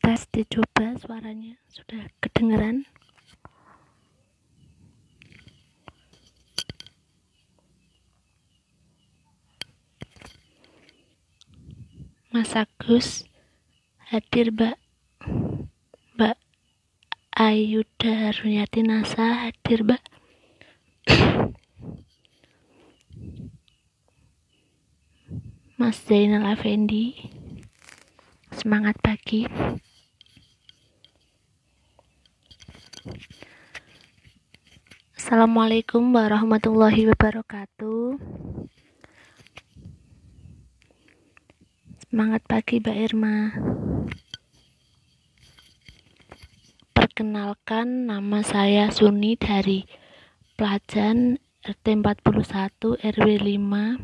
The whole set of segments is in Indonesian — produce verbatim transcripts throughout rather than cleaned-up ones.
tes dicoba suaranya sudah kedengeran. Mas Agus hadir, Mbak Mbak Ayuda Harunyati Nasa hadir, Mbak. Mas Zainal Afendi, semangat pagi. Assalamualaikum warahmatullahi wabarakatuh. Semangat pagi, Mbak Irma. Perkenalkan, nama saya Suni dari Plajan R T empat puluh satu R W lima.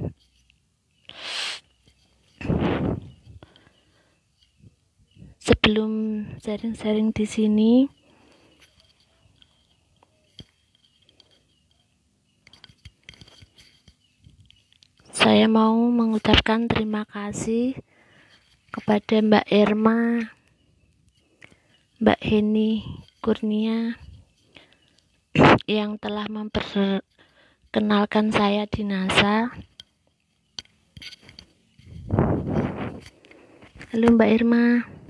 Sebelum sharing-sharing di sini, saya mau mengucapkan terima kasih kepada Mbak Irma, Mbak Heni Kurnia yang telah memperkenalkan saya di NASA. Halo Mbak Irma.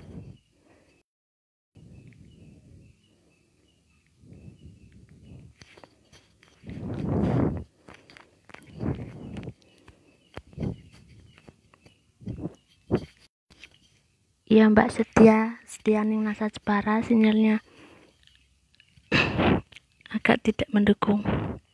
Iya Mbak Setia, Setianing NASA Jepara, sinyalnya agak tidak mendukung.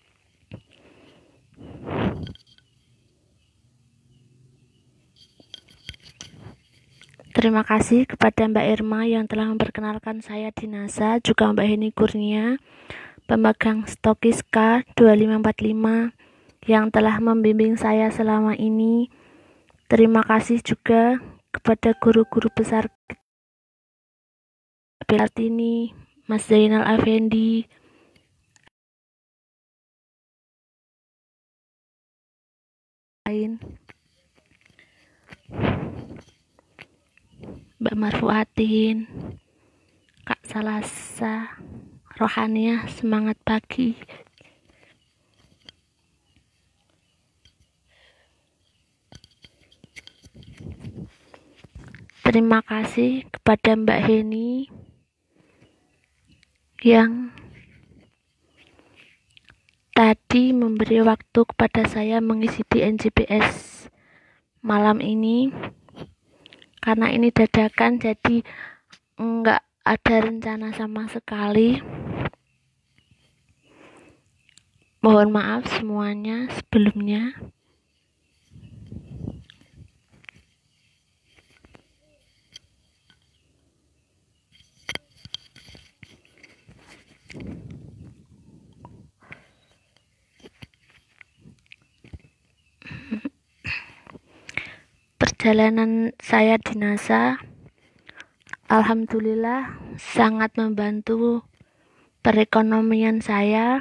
Terima kasih kepada Mbak Irma yang telah memperkenalkan saya di NASA, juga Mbak Heni Kurnia, pemegang stokis K dua lima empat lima yang telah membimbing saya selama ini. Terima kasih juga kepada guru-guru besar Belartini, Mas Zainal Afendi, lain Mbak Marfuatin, Kak Salasa, Rohaniah, semangat pagi. Terima kasih kepada Mbak Heni yang tadi memberi waktu kepada saya mengisi di N J B S malam ini. Karena ini dadakan, jadi enggak ada rencana sama sekali. Mohon maaf semuanya sebelumnya. Perjalanan saya di NASA alhamdulillah sangat membantu perekonomian saya,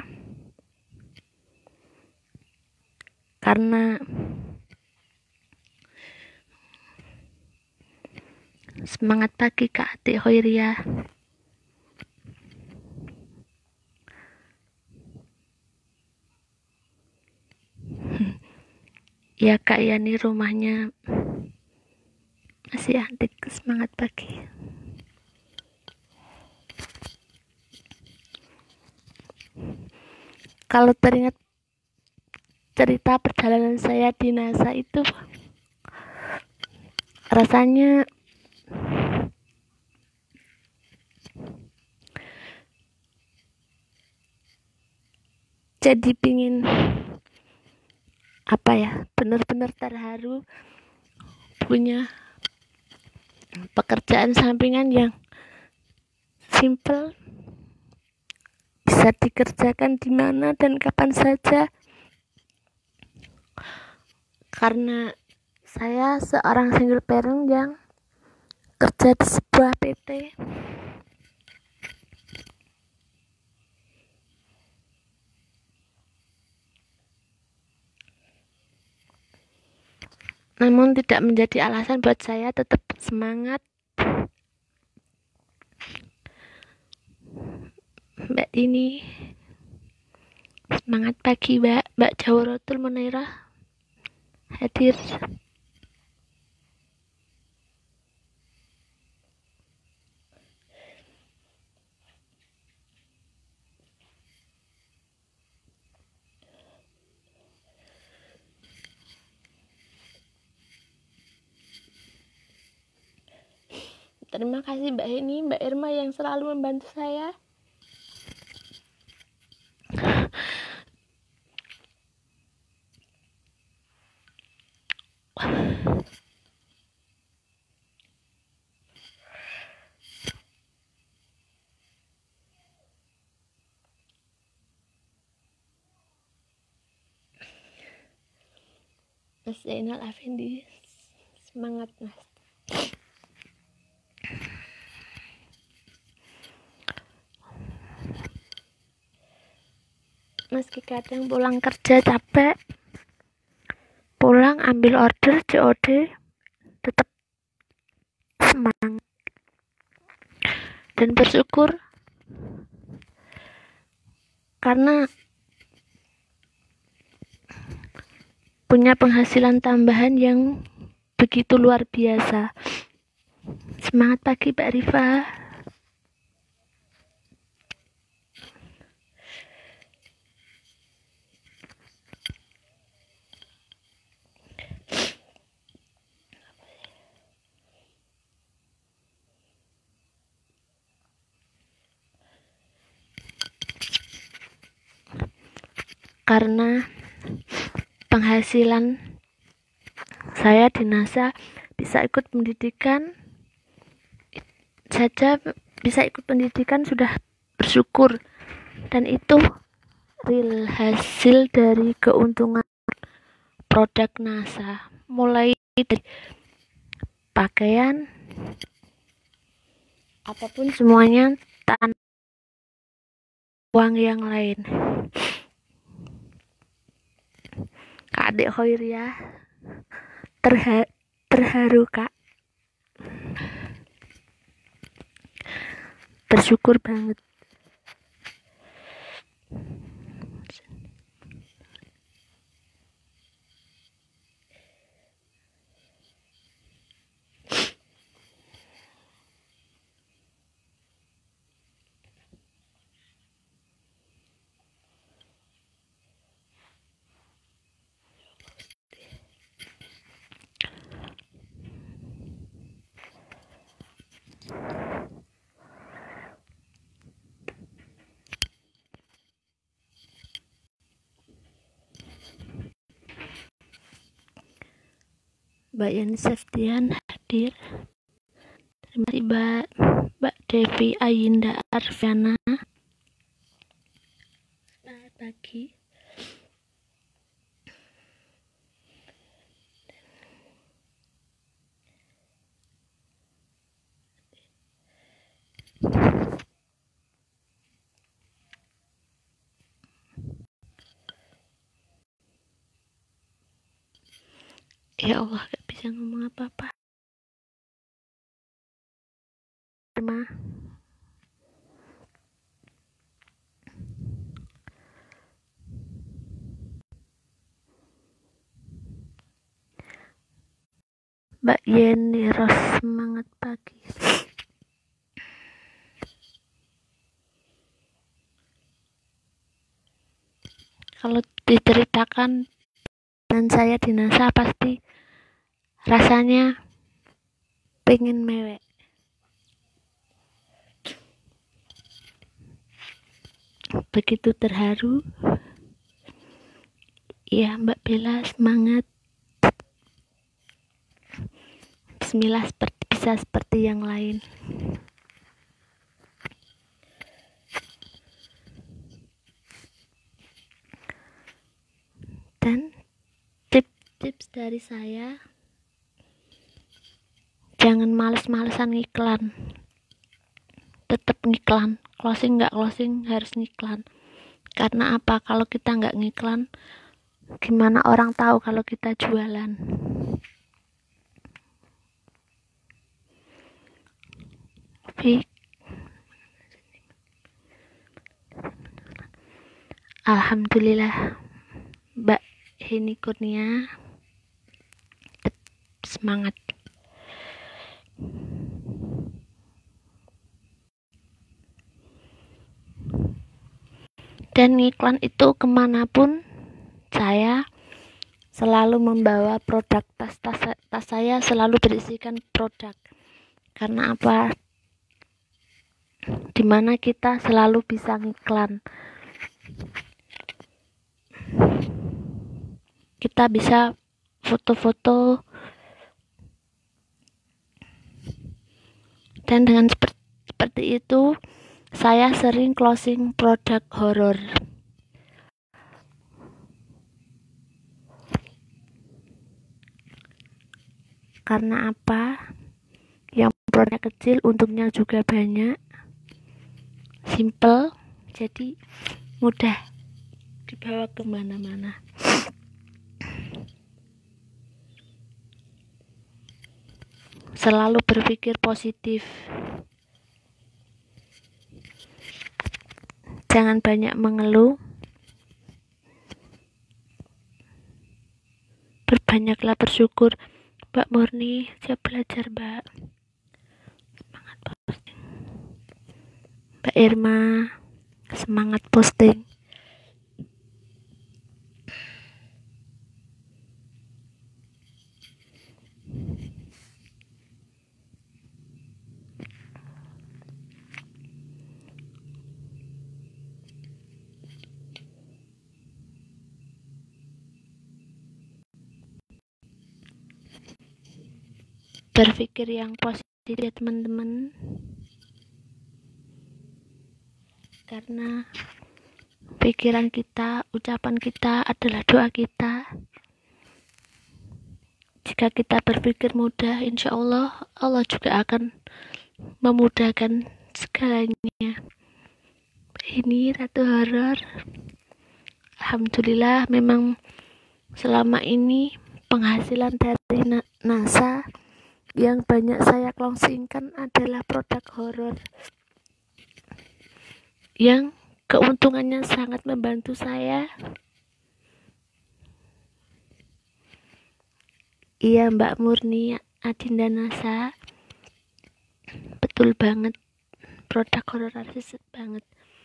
karena semangat pagi Kak Atik Hoiria. Ya Kak Yani, rumahnya masih antik. Semangat pagi. Kalau teringat cerita perjalanan saya di NASA itu, rasanya jadi pingin apa ya, benar-benar terharu punya pekerjaan sampingan yang simple, bisa dikerjakan di mana dan kapan saja. Karena saya seorang single parent yang kerja di sebuah P T. Namun tidak menjadi alasan buat saya tetap semangat Mbak Tini. Semangat pagi, Mbak. Mbak Jawaratul Munirah hadir. Terima kasih Mbak Heni, Mbak Irma yang selalu membantu saya. Mas Zainal Afendi, semangat Mas. Meski kadang pulang kerja capek, pulang ambil order C O D, tetap semangat dan bersyukur karena punya penghasilan tambahan yang begitu luar biasa. Semangat pagi Mbak Rifa. Karena penghasilan saya di NASA bisa ikut pendidikan saja, bisa ikut pendidikan sudah bersyukur, dan itu real hasil dari keuntungan produk NASA, mulai dari pakaian apapun semuanya tanpa uang yang lain. Kak Adik Khoiriah terha terharu Kak, bersyukur banget. Mbak Yani Septian hadir. Terima kasih Mbak Mbak Devi Ayinda Arfiana. Selamat pagi. Ya Allah, gak bisa ngomong apa-apa. Terima. Mbak Yeni Ros, semangat pagi. Kalau diceritakan dan saya di NASA pasti rasanya pengen mewek. Begitu terharu. Ya Mbak Bella, semangat. Bismillah, seperti bisa seperti yang lain. Dan tips-tips dari saya, jangan males-malesan ngiklan, tetap ngiklan, closing nggak closing harus ngiklan. Karena apa? Kalau kita nggak ngiklan, gimana orang tahu kalau kita jualan? Tapi Alhamdulillah, Mbak Heni Kurnia semangat. Dan iklan itu kemanapun saya selalu membawa produk, tas, tas, tas saya selalu berisikan produk. Karena apa? Dimana kita selalu bisa ngiklan, kita bisa foto-foto, dan dengan seperti, seperti itu saya sering closing produk horor. Karena apa? Yang produk kecil untungnya juga banyak, simple, jadi mudah dibawa kemana-mana. Selalu berpikir positif, jangan banyak mengeluh, berbanyaklah bersyukur. Mbak Murni, siap belajar, Mbak. Semangat posting. Mbak Irma, semangat posting. Berpikir yang positif ya teman-teman, karena pikiran kita, ucapan kita adalah doa kita. Jika kita berpikir mudah, insya Allah Allah juga akan memudahkan segalanya. Ini Ratu Horor, alhamdulillah memang selama ini penghasilan dari NASA yang banyak saya closingkan adalah produk horor yang keuntungannya sangat membantu saya. Iya Mbak Murni, Adinda NASA, betul banget, produk horor artis banget.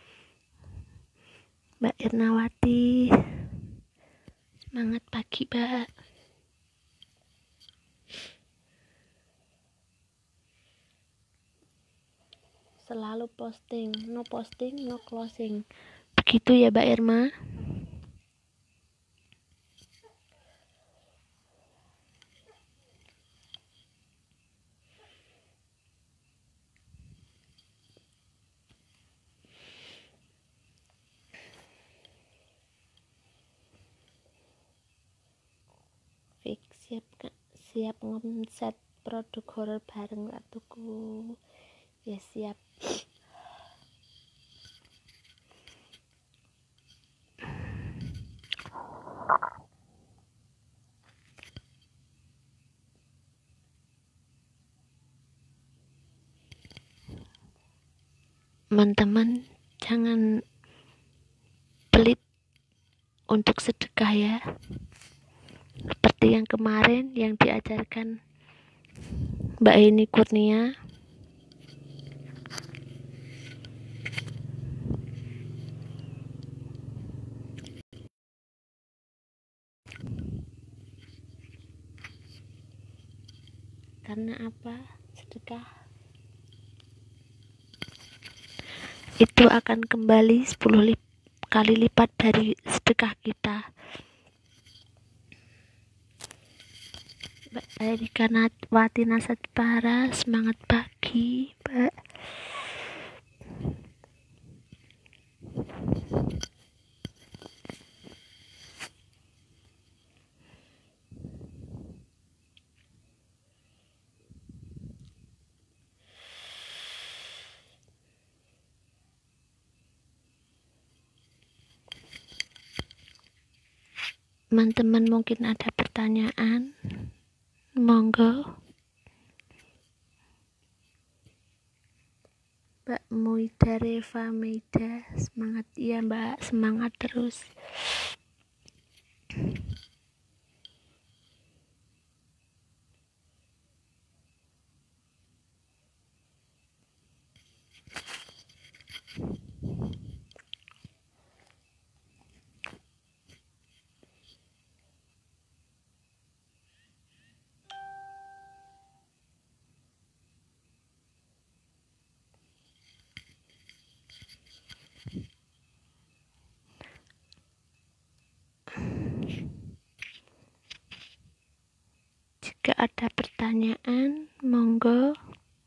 Mbak Irnawati, semangat pagi Mbak. Selalu posting, no posting, no closing. Begitu ya Mbak Irma. Fix, siap siap ngomset produk horor bareng Ratuku. Ya siap. Teman-teman jangan pelit untuk sedekah ya, seperti yang kemarin yang diajarkan Mbak Heni Kurnia. Karena apa? Sedekah itu akan kembali sepuluh lip, kali lipat dari sedekah kita. Mbak Erika Wati Nasatpara, semangat pagi Mbak. Teman-teman mungkin ada pertanyaan, monggo. Mbak Moida Reva Meida, semangat ya Mbak, semangat terus. Jika ada pertanyaan, monggo.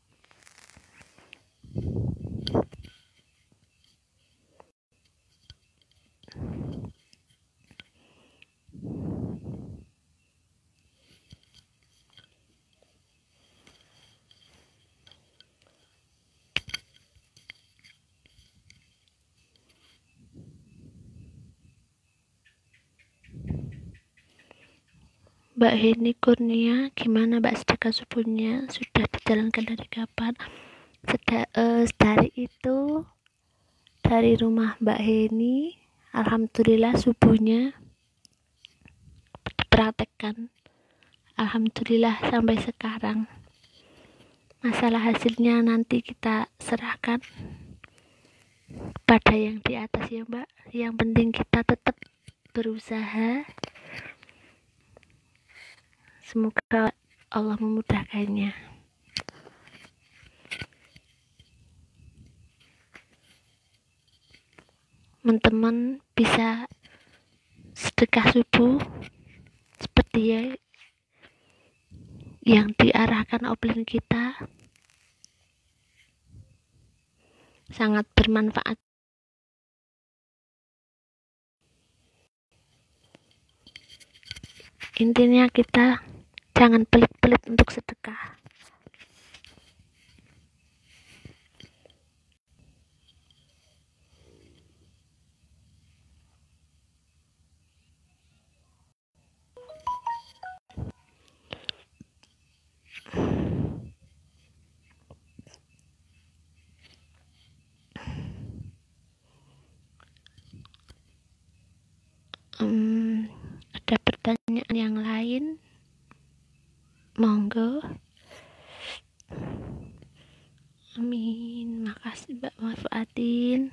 Mbak Heni Kurnia, gimana Mbak sedekah subuhnya? Sudah dijalankan dari kapan? Seda, eh, dari itu, dari rumah Mbak Heni, alhamdulillah subuhnya dipraktekkan. Alhamdulillah sampai sekarang. Masalah hasilnya nanti kita serahkan pada yang di atas ya Mbak. Yang penting kita tetap berusaha. Semoga Allah memudahkannya. Teman-teman bisa sedekah subuh seperti ya yang diarahkan offline kita, sangat bermanfaat. Intinya kita jangan pelit-pelit untuk sedekah. Hmm, ada pertanyaan yang lain? Monggo. Amin. Makasih Mbak Marfuatin.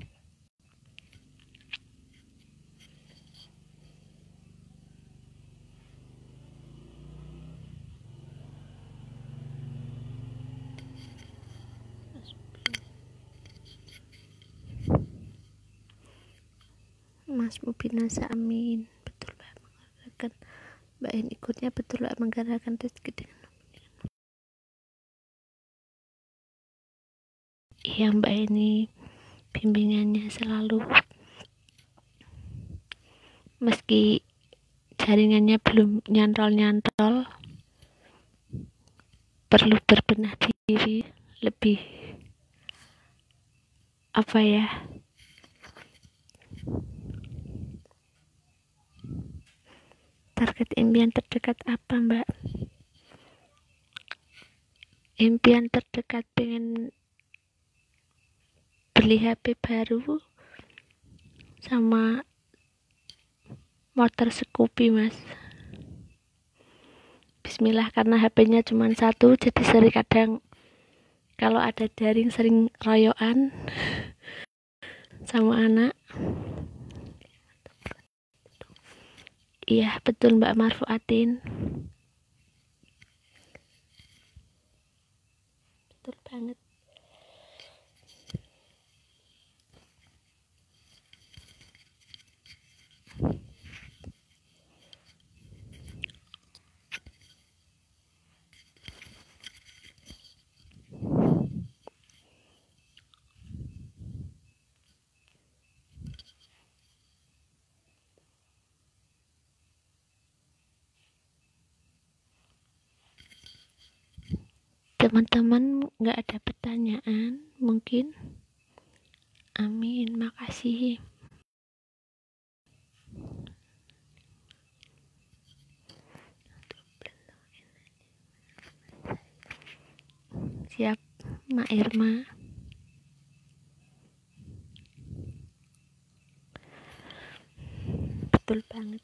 Mas Mubinasa, amin. Betul Mbak, menggerakkan Mbak Heni ikutnya, betul Mbak, menggerakkan rezeki dengan iya Mbak Heni, bimbingannya selalu, meski jaringannya belum nyantol-nyantol, perlu berbenah diri lebih apa ya, target impian terdekat apa Mbak? Impian terdekat pengen beli H P baru sama motor Scoopy Mas. Bismillah, karena H P-nya cuma satu, jadi sering kadang kalau ada daring sering royoan sama anak. Iya betul Mbak Marfuatin, betul banget. Teman-teman nggak ada pertanyaan mungkin? Amin, makasih. Siap Mak Irma. betul banget.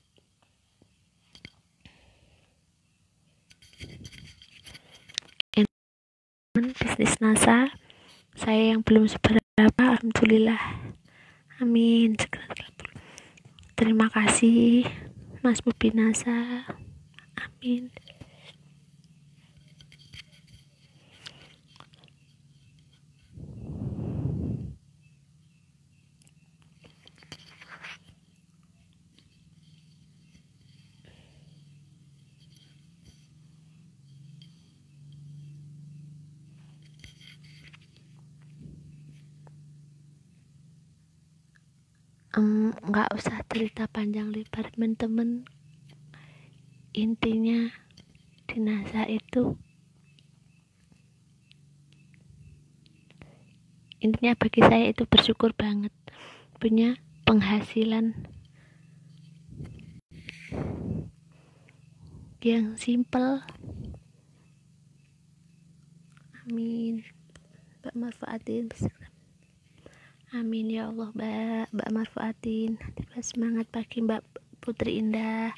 Bisnis NASA saya yang belum seberapa, alhamdulillah, amin. Terima kasih Mas Bobi NASA, amin. Nggak um, usah cerita panjang lebar teman-teman, intinya di NASA itu intinya bagi saya itu bersyukur banget punya penghasilan yang simple, amin. Mbak Marfaatin, amin ya Allah. Mbak Mbak Marfaatin, semangat pagi Mbak Putri Indah.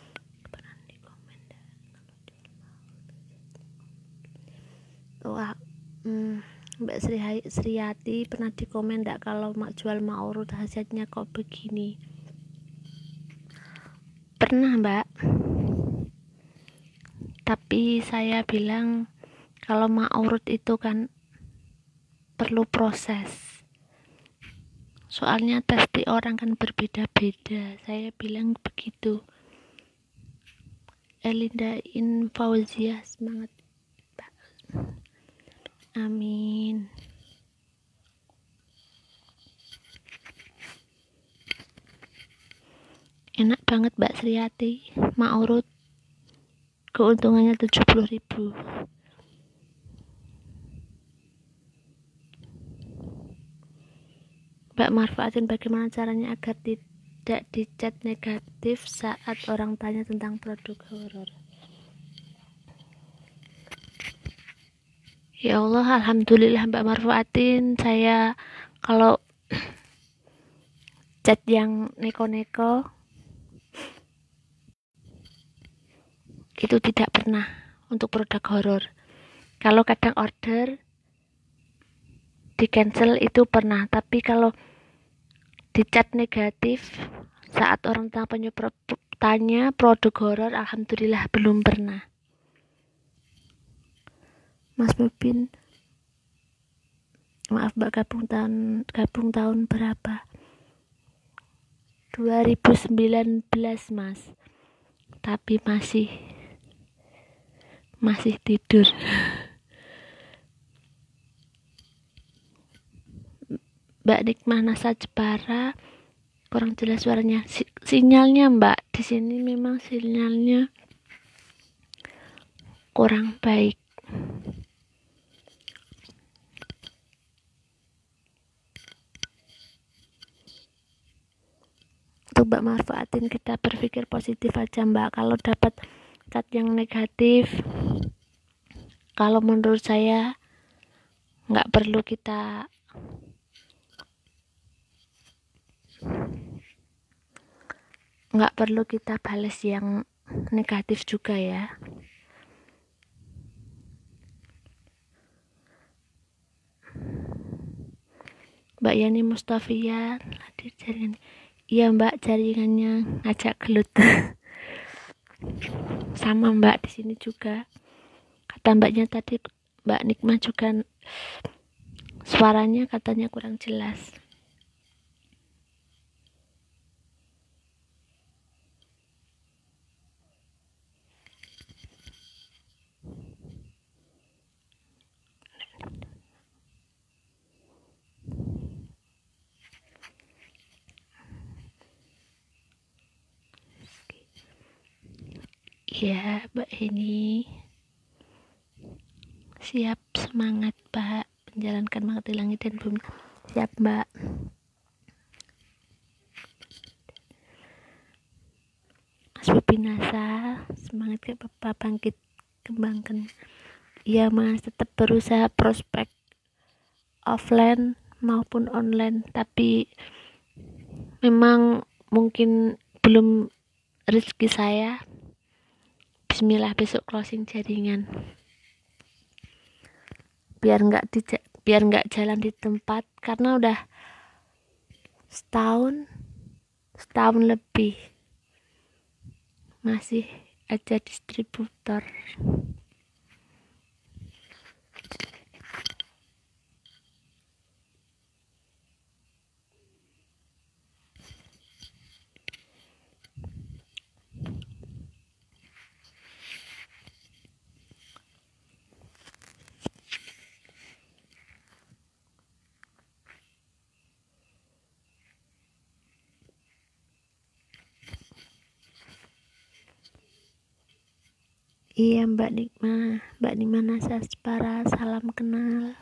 Wah, hmm, Mbak Sri Sriati pernah di komen enggak kalau mak jual ma'urud hasilnya kok begini? Pernah Mbak, tapi saya bilang kalau ma'urud itu kan perlu proses, soalnya tes di orang kan berbeda-beda, saya bilang begitu. Elinda In Fauzia, semangat Mbak, amin. Enak banget Mbak Sriati, ma'urud keuntungannya tujuh puluh ribu. Mbak Marfaatin, bagaimana caranya agar tidak dicat negatif saat orang tanya tentang produk horor? Ya Allah, alhamdulillah Mbak Marfaatin, saya kalau chat yang neko-neko itu tidak pernah untuk produk horor. Kalau kadang order di cancel itu pernah, tapi kalau di chat negatif saat orang tanya, tanya produk horor, alhamdulillah belum pernah. Mas Bobin, maaf Mbak, gabung tahun gabung tahun berapa? dua ribu sembilan belas Mas, tapi masih masih tidur. Mbak Nikmah Nasa Jepara, kurang jelas suaranya. Si sinyalnya Mbak, di sini memang sinyalnya kurang baik. Untuk Mbak Marfaatin, kita berpikir positif aja Mbak. Kalau dapat chat yang negatif, kalau menurut saya nggak perlu kita nggak perlu kita balas yang negatif juga ya. Mbak Yani Mustafia, hadir jaringan. Iya Mbak, jaringannya ngajak gelut. Sama Mbak, di sini juga. Kata Mbaknya tadi, Mbak Nikmah juga suaranya katanya kurang jelas. Ya Mbak, ini siap, semangat Pak, menjalankan mangat di langit dan bumi. Siap Mbak. Mas Bobi NASA, semangat ke Bapak, bangkit kembangkan. Iya Mas, tetap berusaha prospek offline maupun online, tapi memang mungkin sebelum rezeki saya, bismillah besok closing jaringan, biar nggak di biar nggak jalan di tempat, karena udah setahun setahun lebih masih aja distributor. Iya Mbak Nikma, Mbak Nikma Nasaspara, salam kenal.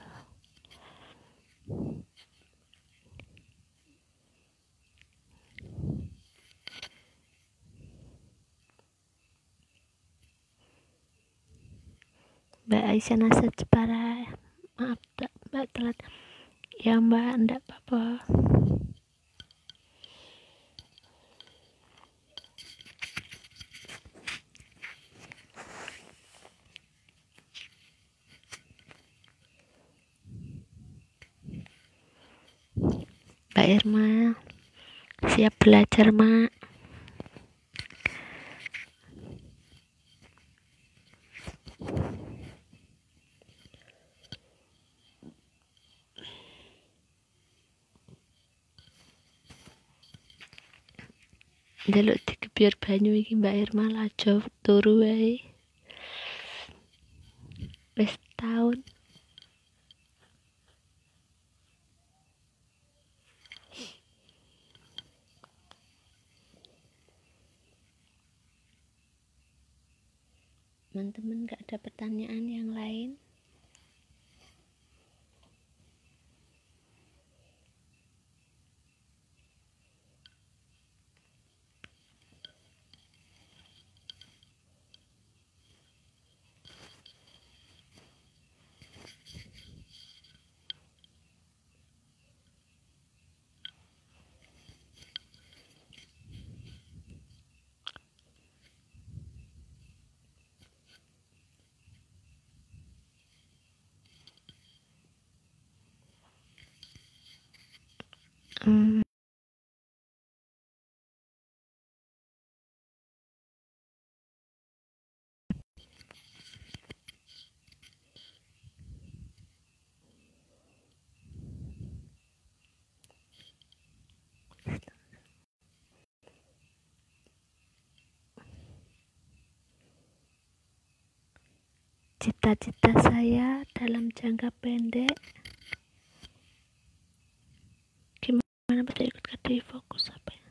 Mbak Aisyah Nasaspara, maaf Mbak telat. Ya Mbak, enggak apa-apa. Mbak Irma, siap belajar Mak. Njaluk dikebyur banyu iki Mbak Irma, lajo turu wae. Wis tahun. Teman-teman gak ada pertanyaan yang lain? Hmm. Cita-cita saya dalam jangka pendek, gimana bisa ikut K D I Fokus apa ya?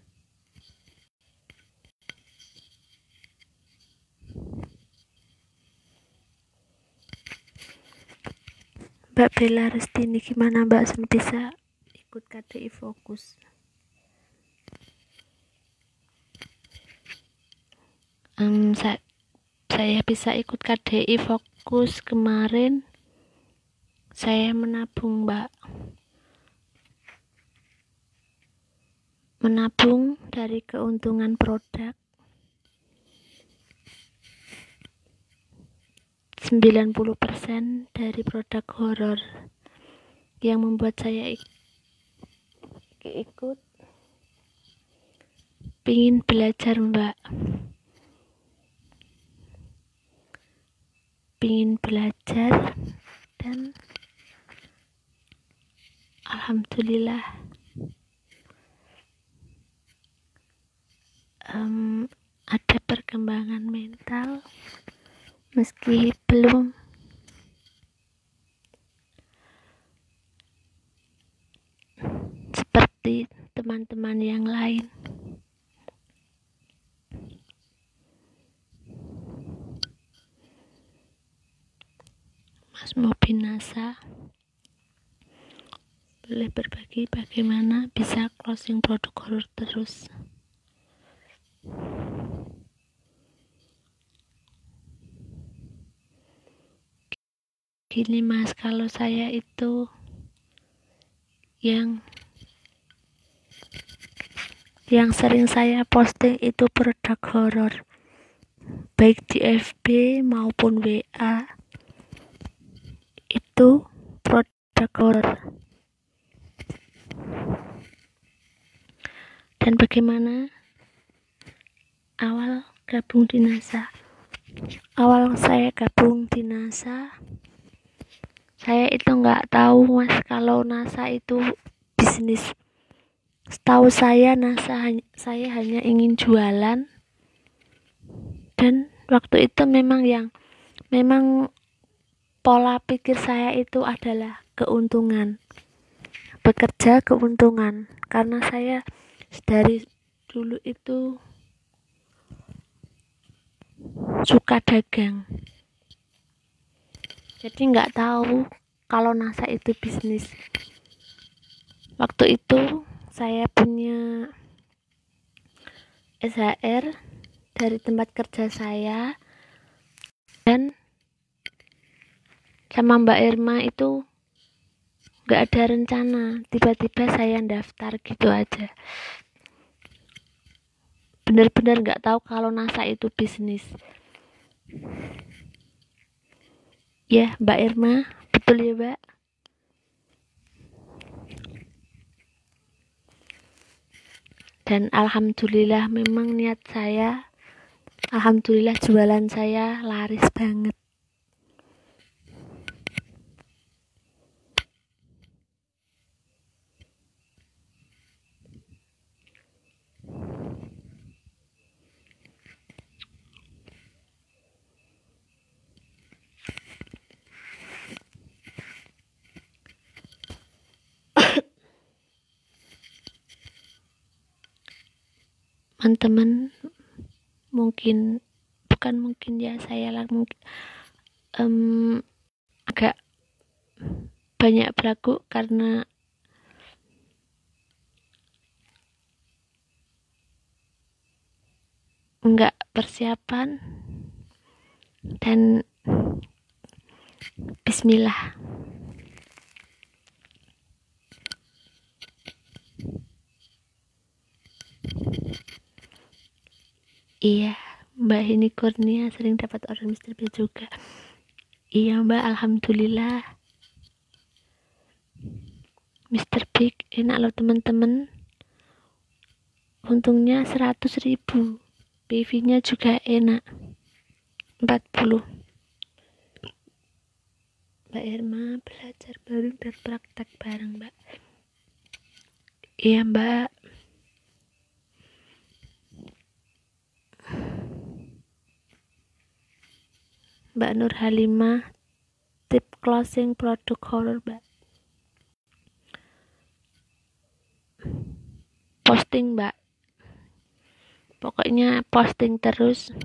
Mbak Bella Restini, gimana Mbak bisa ikut K D I Fokus? Um, saya, saya bisa ikut K D I Fokus kemarin. Saya menabung Mbak, menabung dari keuntungan produk sembilan puluh persen dari produk horor, yang membuat saya ik ikut pingin belajar Mbak, pingin belajar dan alhamdulillah um, ada perkembangan mental meski belum seperti teman-teman yang lain. Mas Mobinasa, boleh berbagi bagaimana bisa closing produk horor terus? Gini Mas, kalau saya itu yang Yang sering saya posting itu produk horor, baik di F B maupun W A. Itu produk horor. Dan bagaimana awal gabung di NASA? Awal saya gabung di NASA, saya itu nggak tahu mas kalau NASA itu bisnis. Setahu saya NASA saya hanya ingin jualan, dan waktu itu memang yang memang pola pikir saya itu adalah keuntungan, bekerja keuntungan, karena saya dari dulu itu suka dagang, jadi nggak tahu kalau NASA itu bisnis. Waktu itu saya punya S H R dari tempat kerja saya, dan sama Mbak Irma itu nggak ada rencana, tiba-tiba saya daftar gitu aja. Bener-bener nggak tahu kalau NASA itu bisnis. Ya Mbak Irma, betul ya Mbak? Dan alhamdulillah memang niat saya, alhamdulillah jualan saya laris banget. Teman-teman, mungkin bukan mungkin ya saya lah mungkin um, agak banyak beragu karena enggak persiapan, dan bismillah. Iya, Mbak Heni Kurnia sering dapat order mister B juga. Iya Mbak, alhamdulillah. mister Big enak loh teman-teman. Untungnya seratus ribu. P V-nya juga enak. empat puluh. Mbak Irma belajar bareng dan praktek bareng, Mbak. Iya, Mbak. Mbak Nur Halimah, tip closing produk horror, Mbak. Posting, Mbak. Pokoknya posting terus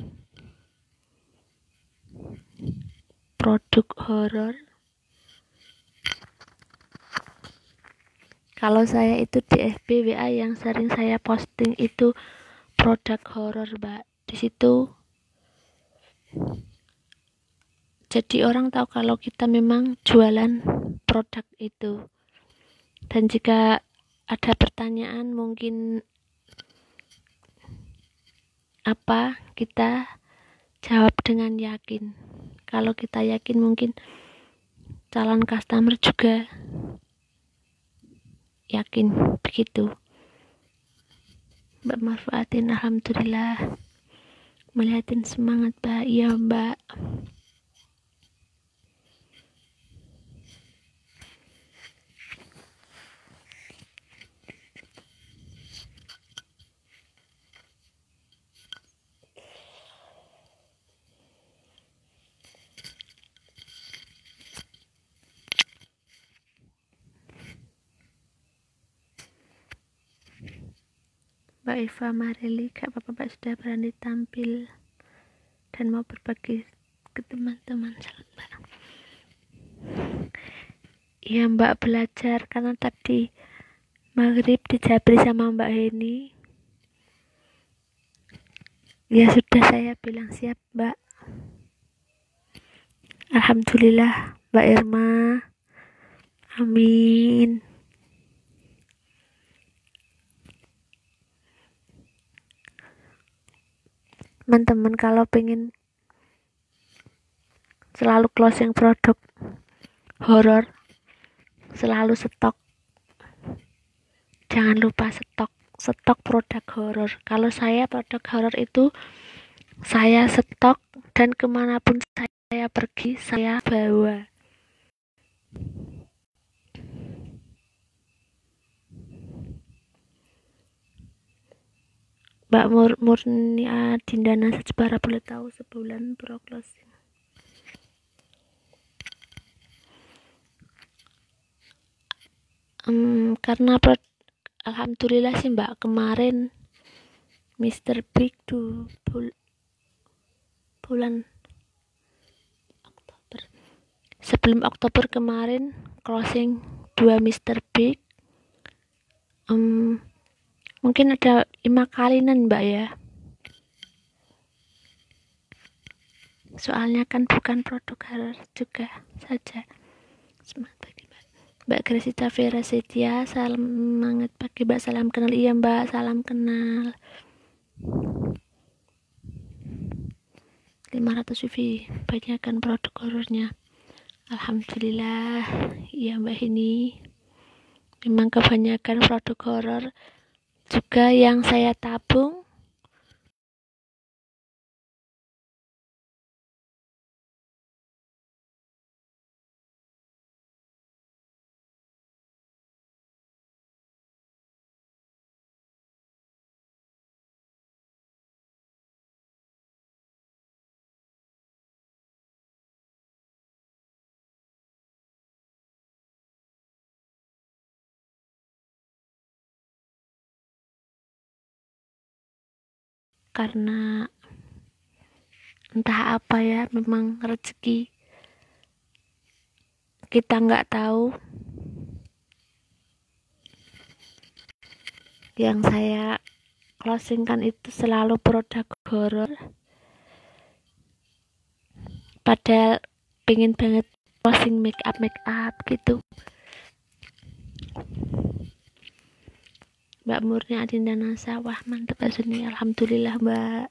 produk horor. Kalau saya itu di F B W A yang sering saya posting itu produk horor, Mbak. Di situ jadi orang tahu kalau kita memang jualan produk itu. Dan jika ada pertanyaan mungkin apa, kita jawab dengan yakin. Kalau kita yakin mungkin calon customer juga yakin begitu. Mbak manfaatin, alhamdulillah. Melihatin semangat Mbak. Ya Mbak. Mbak Eva Mareli, Kak Bapak sudah berani tampil dan mau berbagi ke teman-teman. Mbak. Iya Mbak, belajar karena tadi maghrib dijabri sama Mbak Heni. Ya sudah, saya bilang siap Mbak. Alhamdulillah Mbak Irma. Amin. teman-teman kalau pengen selalu closing produk horor, selalu stok, jangan lupa stok stok produk horor. Kalau saya produk horor itu saya stok, dan kemanapun saya pergi saya bawa. Mbak Mur Murni Adindana Sejbara boleh tahu sebulan pro closing? Um, karena pro, alhamdulillah sih Mbak, kemarin Mister Big tuh bul, bulan Oktober, sebelum Oktober kemarin closing dua Mister Big. Um, mungkin ada lima kalinan Mbak ya. Soalnya kan bukan produk horor juga saja. Semangat pagi Mbak. Mbak Gresita Vera Setia, salam semangat pagi Mbak, salam kenal. Iya Mbak, salam kenal. lima ratus W V, banyakkan produk horornya. Alhamdulillah, iya Mbak ini. Memang kebanyakan produk horor juga yang saya tabung. Karena entah apa ya, memang rezeki kita nggak tahu. Yang saya closingkan itu selalu produk horor, padahal pengen banget closing make up make up gitu. Mbak Murni Adindana Sawah, mantap Asuni. Alhamdulillah Mbak.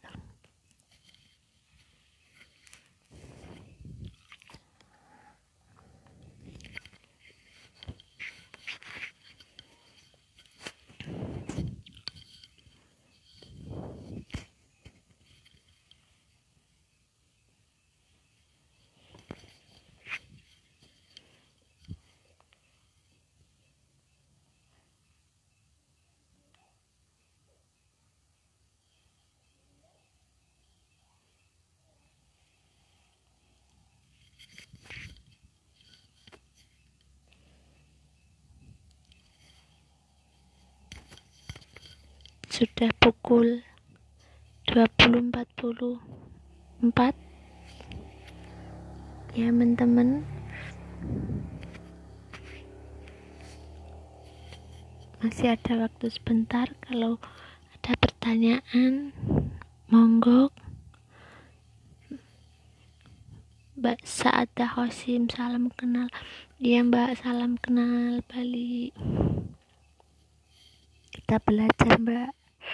Sudah pukul dua puluh empat puluh empat ya teman-teman. Masih ada waktu sebentar, kalau ada pertanyaan monggo. Mbak Saada Hosim, salam kenal. Iya Mbak, salam kenal Bali. Kita belajar Mbak.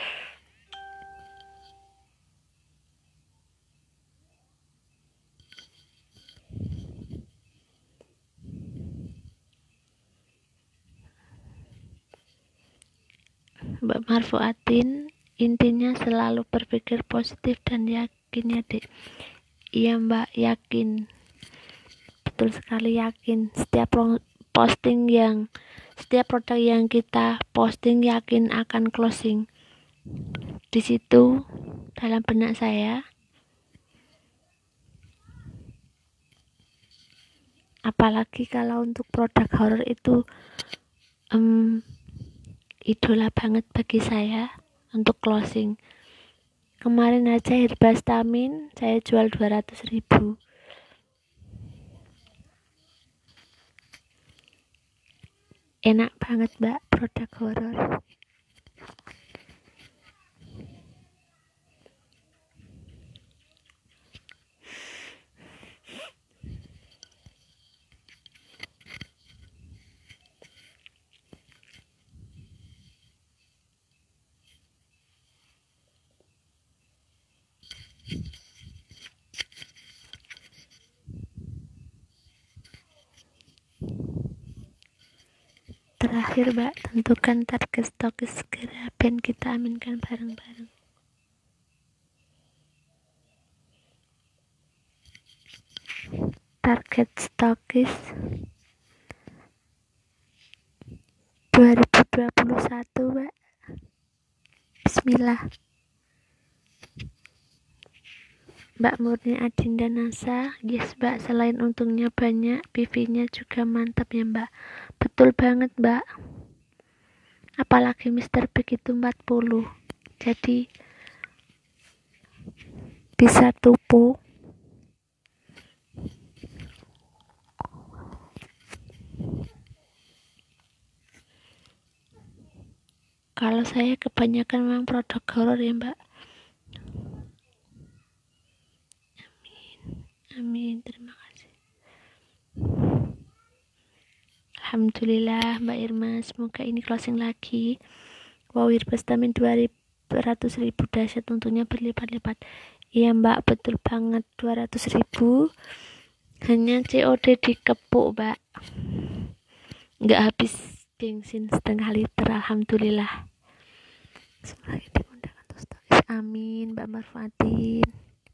Mbak Marfuatin, intinya selalu berpikir positif dan yakin ya Dek. Iya Mbak, yakin, betul sekali yakin. Setiap posting yang setiap produk yang kita posting yakin akan closing. Di situ dalam benak saya. Apalagi kalau untuk produk horor itu um, idola banget bagi saya untuk closing. Kemarin aja Herbastamin saya jual dua ratus ribu. Enak banget Mbak produk horor. terakhir, Mbak. Tentukan target stokis segera, ben kita aminkan bareng-bareng. Target stokis dua ribu dua puluh satu, Mbak. Bismillah. Mbak Murni Adinda Nasa. Yes, Mbak, selain untungnya banyak, P V-nya juga mantap ya, Mbak. Betul banget, Mbak. Apalagi Mister Big itu empat puluh. Jadi bisa tupu. Kalau saya kebanyakan memang produk horor ya, Mbak. Amin. Amin. Terima kasih. Alhamdulillah, Mbak Irma. Semoga ini closing lagi. Wow, Hirbestamin dua ratus ribu dahsyat, untungnya berlipat-lipat. Iya, Mbak, betul banget. Dua ratus ribu hanya C O D dikepuk, Mbak. Nggak habis bensin setengah liter. Alhamdulillah. Semoga dimudahkan untuk stokis. Amin, Mbak Marfatin.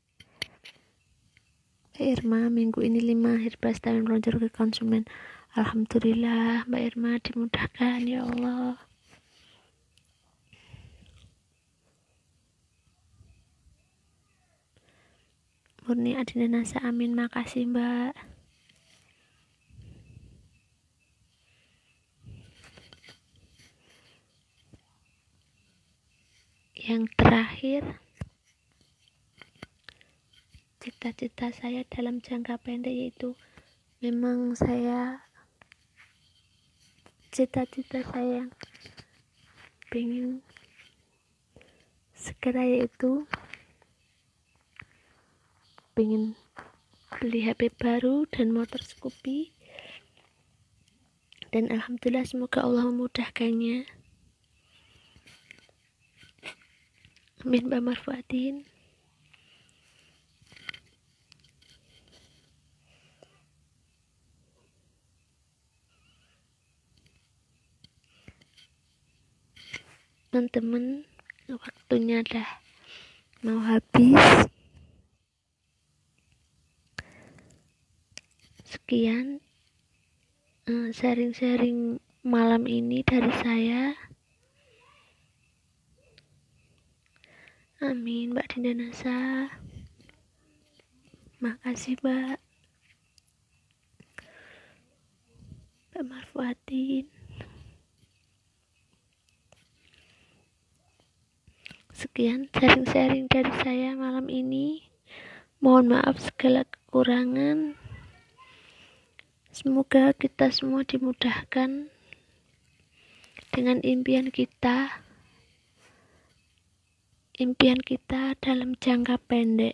Mbak Irma, minggu ini lima Hirbestamin meluncur ke konsumen. Alhamdulillah, Mbak Irma, dimudahkan ya Allah. Murni Adinda Nasa, amin. Makasih, Mbak. Yang terakhir, cita-cita saya dalam jangka pendek yaitu memang saya cita-cita saya yang pengen segera yaitu pengen beli H P baru dan motor Scoopy, dan alhamdulillah semoga Allah memudahkannya. Amin, Mbak Marfatin. Teman-teman, waktunya dah mau habis. Sekian uh, sharing-sharing malam ini dari saya. Amin, Mbak Dinda Nasa. Makasih, Mbak. Mbak Marfatin. Sekian sharing-sharing dari saya malam ini. Mohon maaf segala kekurangan. Semoga kita semua dimudahkan dengan impian kita. Impian kita dalam jangka pendek.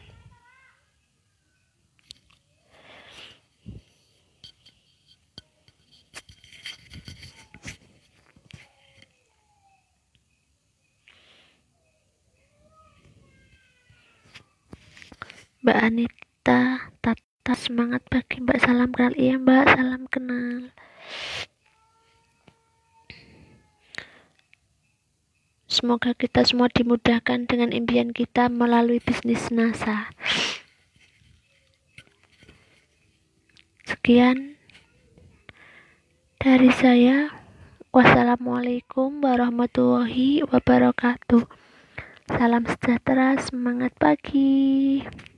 Mbak Anita Tata, semangat pagi, Mbak. Salam kenal. Iya, Mbak, salam kenal. Semoga kita semua dimudahkan dengan impian kita melalui bisnis NASA. Sekian dari saya. Wassalamualaikum warahmatullahi wabarakatuh. Salam sejahtera, semangat pagi.